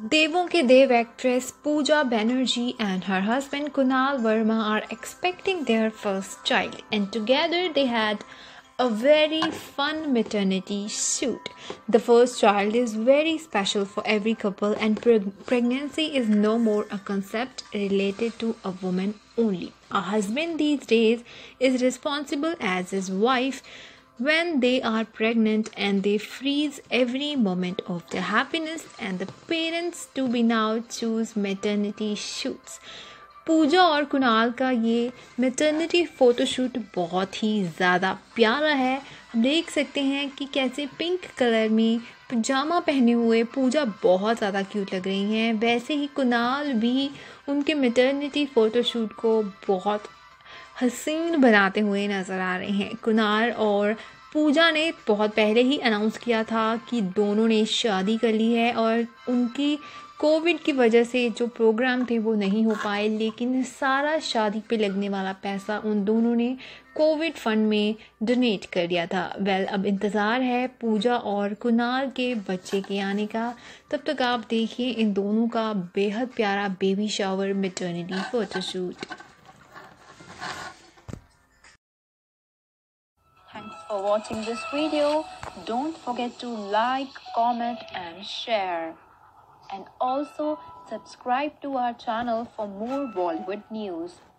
Devon ke Dev actress Pooja Banerjee and her husband Kunal Verma are expecting their first child, and together they had a very fun maternity shoot. The first child is very special for every couple, and pregnancy is no more a concept related to a woman only. A husband these days is responsible as his wife when they are pregnant, and they freeze every moment of their happiness, and the parents to be now choose maternity shoots. पूजा और कुणाल का ये maternity photoshoot बहुत ही ज़्यादा प्यारा है। हम देख सकते हैं कि कैसे पिंक कलर में पजामा पहने हुए पूजा बहुत ज़्यादा क्यूट लग रही हैं। वैसे ही कुणाल भी उनके मैटरनिटी फ़ोटोशूट को बहुत हसीन बनाते हुए नज़र आ रहे हैं। कुणाल और पूजा ने बहुत पहले ही अनाउंस किया था कि दोनों ने शादी कर ली है, और उनकी कोविड की वजह से जो प्रोग्राम थे वो नहीं हो पाए, लेकिन सारा शादी पे लगने वाला पैसा उन दोनों ने कोविड फंड में डोनेट कर दिया था। अब इंतज़ार है पूजा और कुणाल के बच्चे के आने का। तब तक आप देखिए इन दोनों का बेहद प्यारा baby shower maternity photoshoot. Thanks for watching this video. Don't forget to like, comment and share. And also subscribe to our channel for more Bollywood news.